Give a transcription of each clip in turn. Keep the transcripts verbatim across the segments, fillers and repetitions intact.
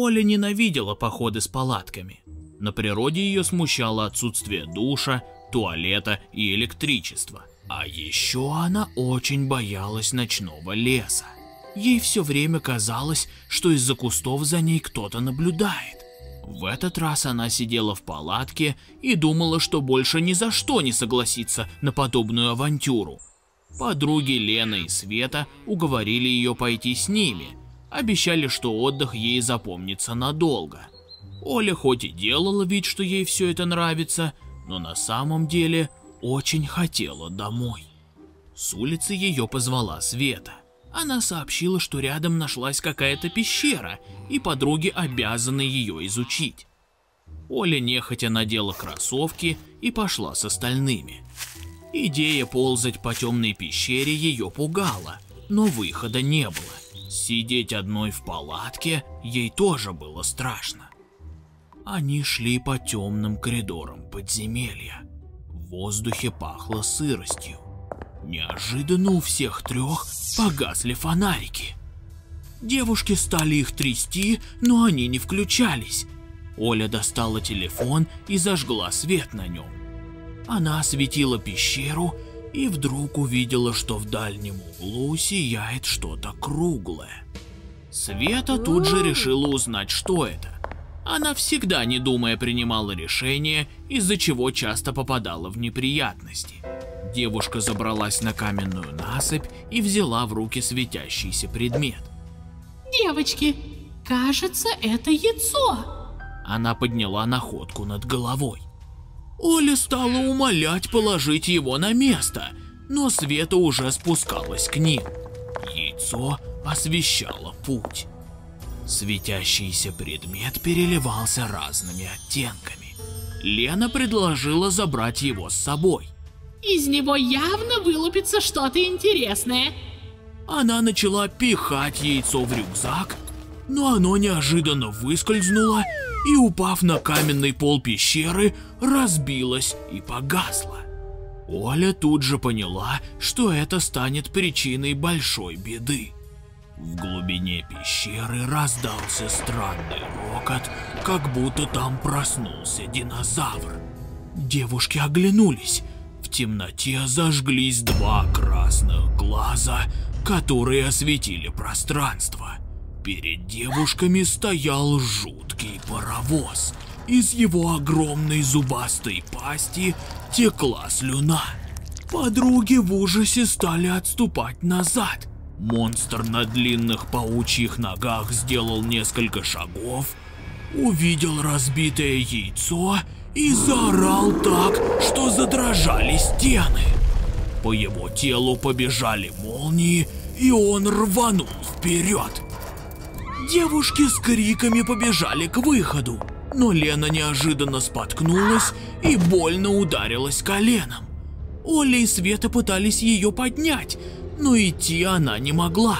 Оля ненавидела походы с палатками. На природе ее смущало отсутствие душа, туалета и электричества. А еще она очень боялась ночного леса. Ей все время казалось, что из-за кустов за ней кто-то наблюдает. В этот раз она сидела в палатке и думала, что больше ни за что не согласится на подобную авантюру. Подруги Лена и Света уговорили ее пойти с ними, обещали, что отдых ей запомнится надолго. Оля хоть и делала вид, что ей все это нравится, но на самом деле очень хотела домой. С улицы ее позвала Света. Она сообщила, что рядом нашлась какая-то пещера, и подруги обязаны ее изучить. Оля нехотя надела кроссовки и пошла с остальными. Идея ползать по темной пещере ее пугала, но выхода не было. Сидеть одной в палатке ей тоже было страшно. Они шли по темным коридорам подземелья. В воздухе пахло сыростью. Неожиданно у всех трех погасли фонарики. Девушки стали их трясти, но они не включались. Оля достала телефон и зажгла свет на нем. Она осветила пещеру и вдруг увидела, что в дальнем углу сияет что-то круглое. Света тут же решила узнать, что это. Она всегда, не думая, принимала решения, из-за чего часто попадала в неприятности. Девушка забралась на каменную насыпь и взяла в руки светящийся предмет. Девочки, кажется, это яйцо. Она подняла находку над головой. Оля стала умолять положить его на место, но Света уже спускалась к ним. Яйцо освещало путь. Светящийся предмет переливался разными оттенками. Лена предложила забрать его с собой. Из него явно вылупится что-то интересное. Она начала пихать яйцо в рюкзак, но оно неожиданно выскользнуло и, упав на каменный пол пещеры, разбилось и погасло. Оля тут же поняла, что это станет причиной большой беды. В глубине пещеры раздался странный рокот, как будто там проснулся динозавр. Девушки оглянулись. В темноте зажглись два красных глаза, которые осветили пространство. Перед девушками стоял жуткий паровоз. Из его огромной зубастой пасти текла слюна. Подруги в ужасе стали отступать назад. Монстр на длинных паучьих ногах сделал несколько шагов, увидел разбитое яйцо и заорал так, что задрожали стены. По его телу побежали молнии, и он рванул вперед. Девушки с криками побежали к выходу, но Лена неожиданно споткнулась и больно ударилась коленом. Оля и Света пытались ее поднять, но идти она не могла.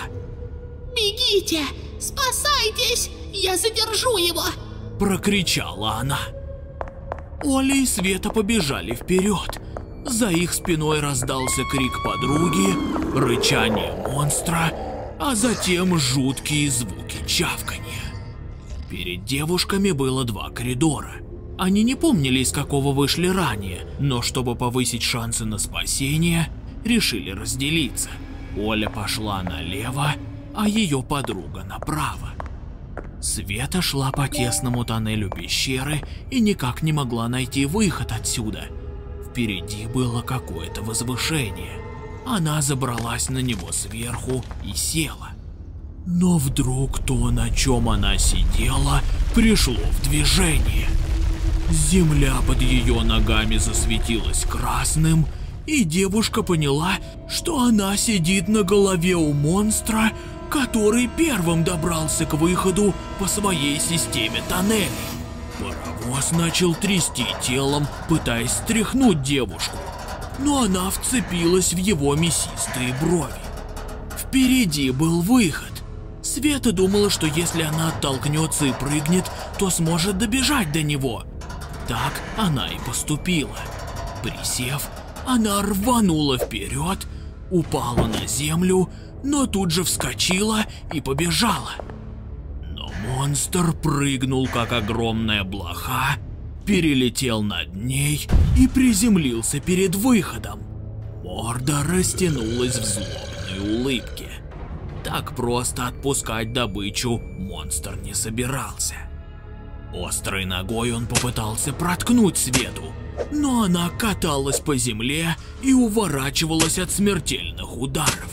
«Бегите! Спасайтесь! Я задержу его!» – прокричала она. Оля и Света побежали вперед. За их спиной раздался крик подруги, рычание монстра, а затем жуткие звуки чавканья. Перед девушками было два коридора. Они не помнили, из какого вышли ранее, но чтобы повысить шансы на спасение, решили разделиться. Оля пошла налево, а ее подруга направо. Света шла по тесному тоннелю пещеры и никак не могла найти выход отсюда. Впереди было какое-то возвышение. Она забралась на него сверху и села. Но вдруг то, на чем она сидела, пришло в движение. Земля под ее ногами засветилась красным, и девушка поняла, что она сидит на голове у монстра, который первым добрался к выходу по своей системе тоннелей. Паровоз начал трясти телом, пытаясь стряхнуть девушку, но она вцепилась в его мясистые брови. Впереди был выход. Света думала, что если она оттолкнется и прыгнет, то сможет добежать до него. Так она и поступила. Присев, она рванула вперед, упала на землю, но тут же вскочила и побежала. Но Монстр прыгнул, как огромная блоха, перелетел над ней и приземлился перед выходом. Морда растянулась в злобной улыбке. Так просто отпускать добычу монстр не собирался. Острой ногой он попытался проткнуть Свету, но она каталась по земле и уворачивалась от смертельных ударов.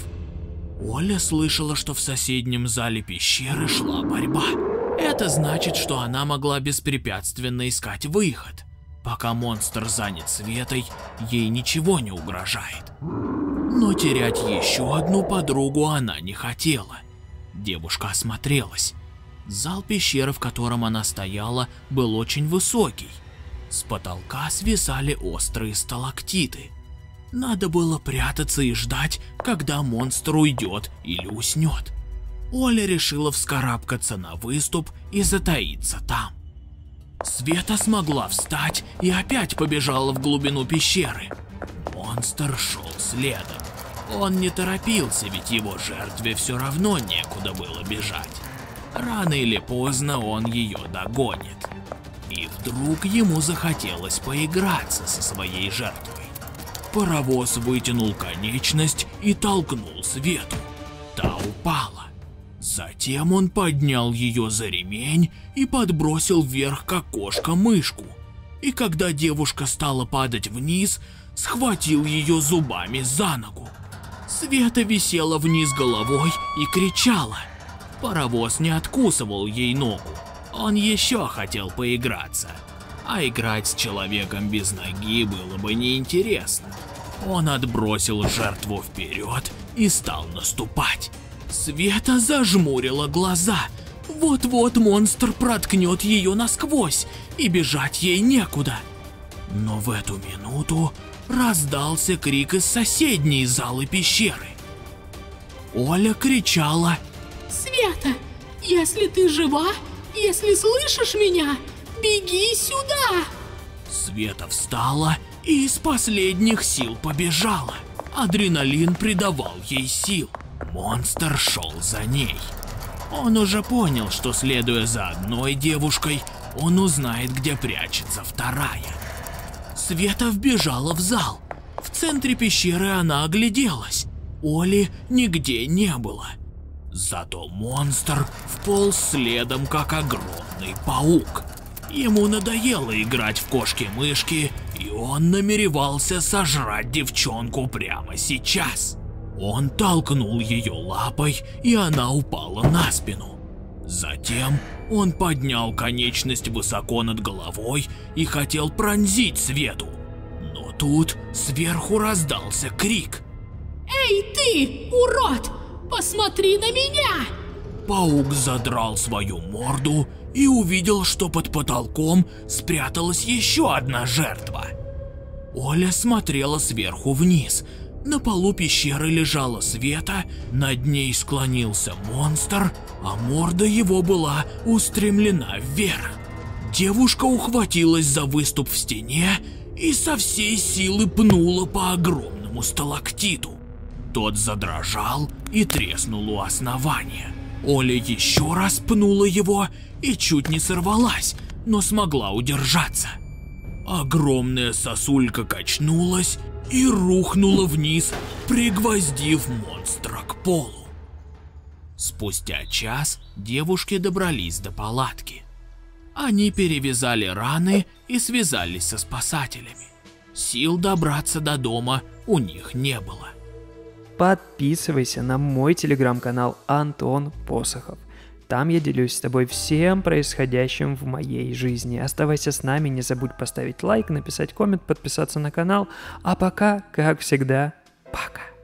Оля слышала, что в соседнем зале пещеры шла борьба. Это значит, что она могла беспрепятственно искать выход. Пока монстр занят Светой, ей ничего не угрожает. Но терять еще одну подругу она не хотела. Девушка осмотрелась. Зал пещеры, в котором она стояла, был очень высокий. С потолка свисали острые сталактиты. Надо было прятаться и ждать, когда монстр уйдет или уснет. Оля решила вскарабкаться на выступ и затаиться там. Света смогла встать и опять побежала в глубину пещеры. Монстр шел следом. Он не торопился, ведь его жертве все равно некуда было бежать. Рано или поздно он ее догонит. И вдруг ему захотелось поиграться со своей жертвой. Паровоз вытянул конечность и толкнул Свету. Та упала. Затем он поднял ее за ремень и подбросил вверх, как кошка-мышку. И когда девушка стала падать вниз, схватил ее зубами за ногу. Света висела вниз головой и кричала. Паровоз не откусывал ей ногу. Он еще хотел поиграться. А играть с человеком без ноги было бы неинтересно. Он отбросил жертву вперед и стал наступать. Света зажмурила глаза. Вот-вот монстр проткнет ее насквозь, и бежать ей некуда. Но в эту минуту раздался крик из соседней залы пещеры. Оля кричала: Света, если ты жива, если слышишь меня, беги сюда! Света встала и из последних сил побежала. Адреналин придавал ей сил. Монстр шел за ней. Он уже понял, что следуя за одной девушкой, он узнает, где прячется вторая. Света вбежала в зал. В центре пещеры она огляделась. Оли нигде не было. Зато монстр вполз следом, как огромный паук. Ему надоело играть в кошки-мышки, и он намеревался сожрать девчонку прямо сейчас. Он толкнул ее лапой, и она упала на спину. Затем он поднял конечность высоко над головой и хотел пронзить Свету. Но тут сверху раздался крик. Эй ты, урод! Посмотри на меня! Паук задрал свою морду и увидел, что под потолком спряталась еще одна жертва. Оля смотрела сверху вниз. На полу пещеры лежала Света, над ней склонился монстр, а морда его была устремлена вверх. Девушка ухватилась за выступ в стене и со всей силы пнула по огромному сталактиту. Тот задрожал и треснул у основания. Оля еще раз пнула его и чуть не сорвалась, но смогла удержаться. Огромная сосулька качнулась и рухнула вниз, пригвоздив монстра к полу. Спустя час девушки добрались до палатки. Они перевязали раны и связались со спасателями. Сил добраться до дома у них не было. Подписывайся на мой телеграм-канал Антон Посохов. Там я делюсь с тобой всем происходящим в моей жизни. Оставайся с нами, не забудь поставить лайк, написать коммент, подписаться на канал. А пока, как всегда, пока.